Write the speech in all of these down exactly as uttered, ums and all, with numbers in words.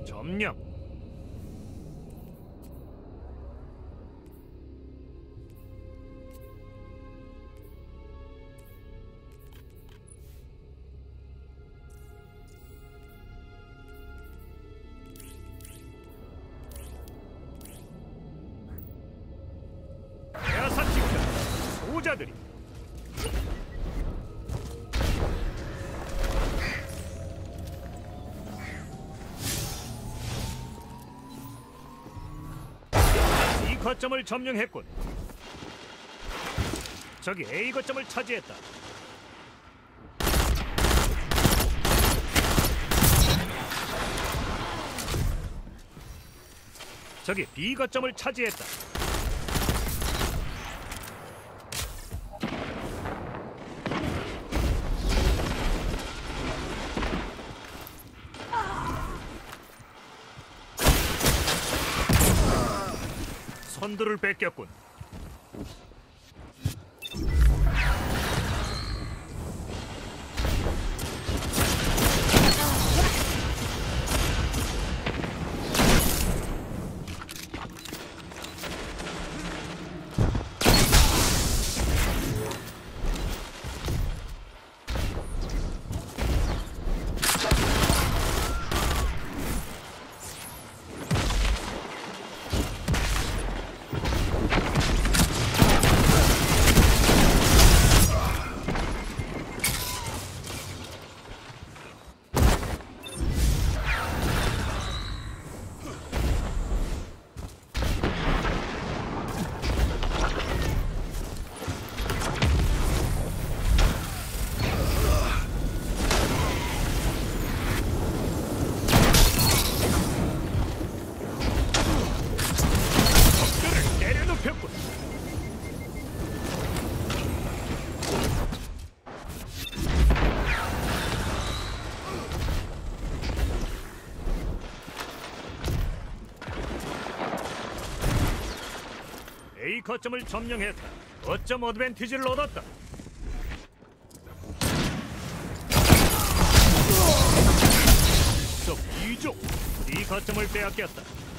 점령. 대하사 지구다. 소자들이 이 거점을 점령했군. 저기 A 거점을 차지했다. 저기 B 거점을 차지했다. 선두를 뺏겼군. A 거점을 점령했다. 거점 어드밴티지를 얻었다. 적 이족 B 거점을 빼앗겼다.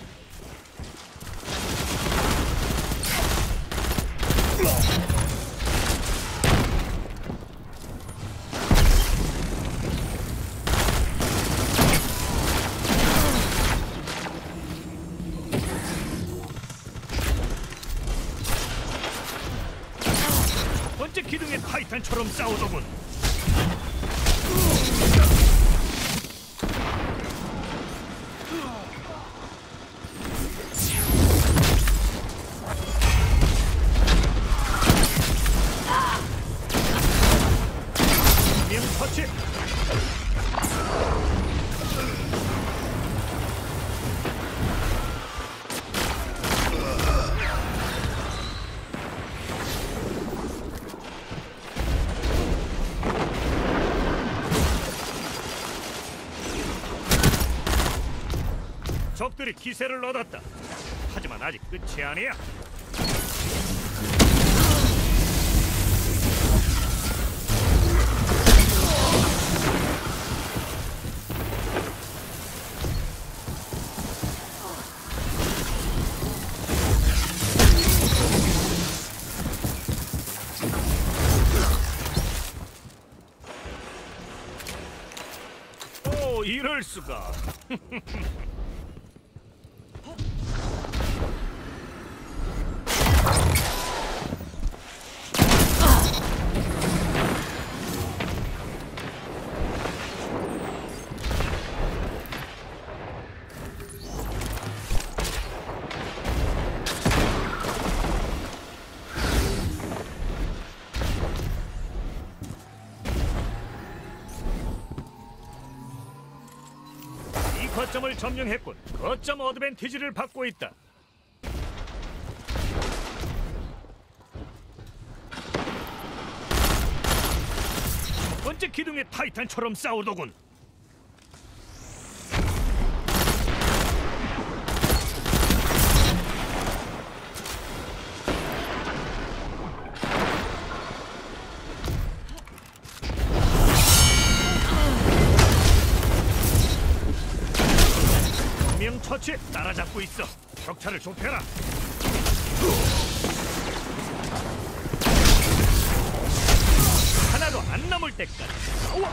번째 기둥의 타이탄처럼 싸우더군. 터치. 적들이 기세를 얻었다. 하지만 아직 끝이 아니야. 오, 이럴 수가. 거점을 점령했군. 거점 어드밴티지를 받고 있다. 번째 기둥의 타이탄처럼 싸우더군. 터치 따라잡고 있어. 격차를 좁혀라. 하나도 안 남을 때까지 싸워.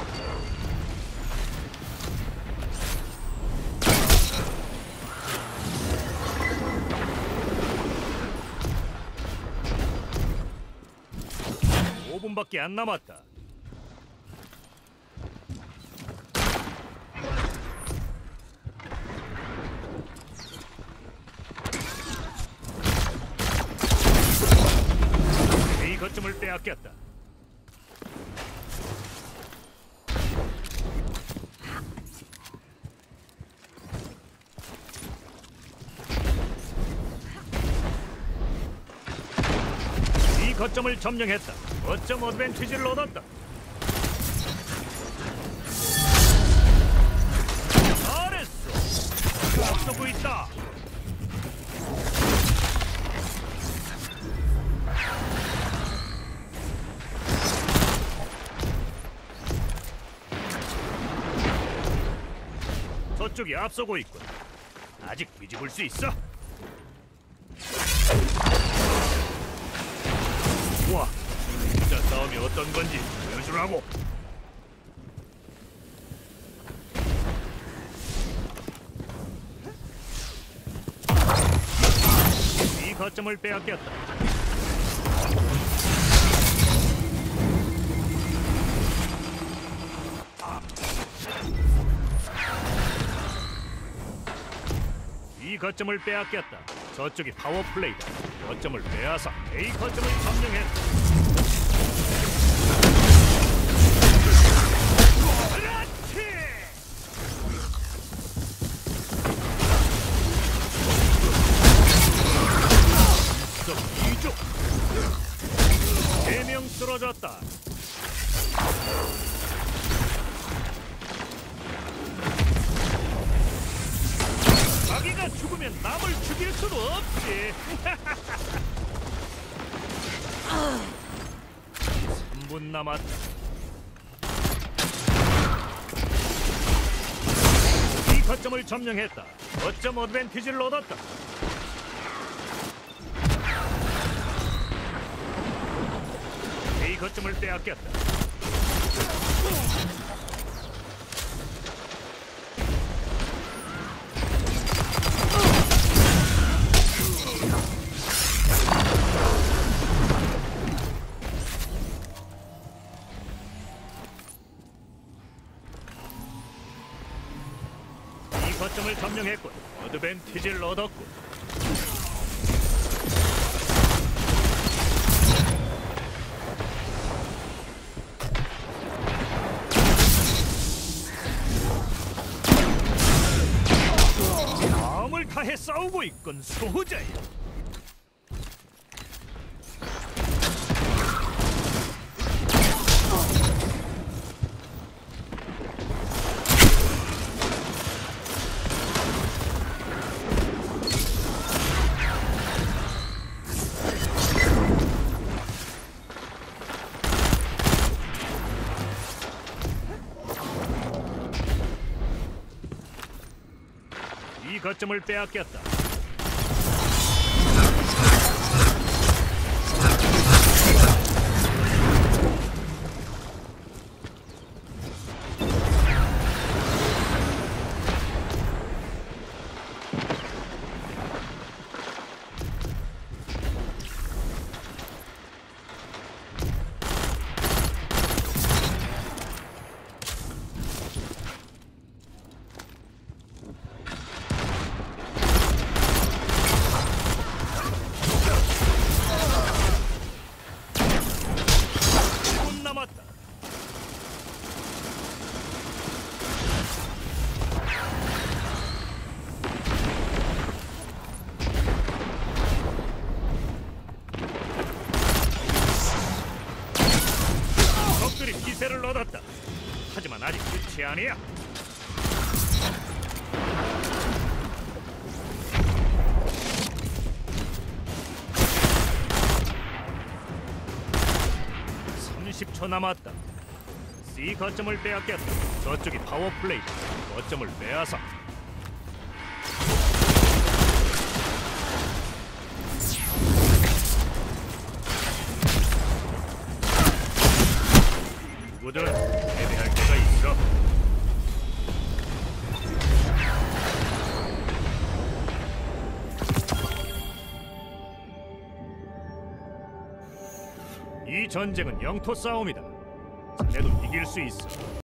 오 분밖에 안 남았다. A 거점을 빼앗겼다. B 거점을 점령했다. 거점 어드밴티지를 얻었다. 잘했어. 앞서고 있다. 저쪽이 앞서고 있군. 아직 뒤집을 수 있어. 와, 진짜 싸움이 어떤 건지 보여주라고. 이 거점을 빼앗겼다. 이 거점을 빼앗겼다. 저쪽이 파워플레이다. 거점을 빼앗아 A 거점을 점령했다. 그렇지! 이쪽 세 명 쓰러졌다. 자기가 죽으면 남을 죽일 수도 없지. 삼 분 남았다. 이 거점을 점령했다. 거점 어드밴티지를 얻었다. A 거점을 빼앗겼다. 거점을 점령했군. 어드밴티지를 얻었군. 마음을 다해 싸우고 있군. 소호자야. 이 거점을 빼앗겼다. 기세를 얻었다. 하지만 아직 끝이 아니야. 삼십 초 남았다. C 거점을 빼앗겼다. 저쪽이 파워플레이다. 거점을 빼앗아. 누구든 패배할 때가 있어. 이 전쟁은 영토 싸움이다. 자네도 이길 수 있어.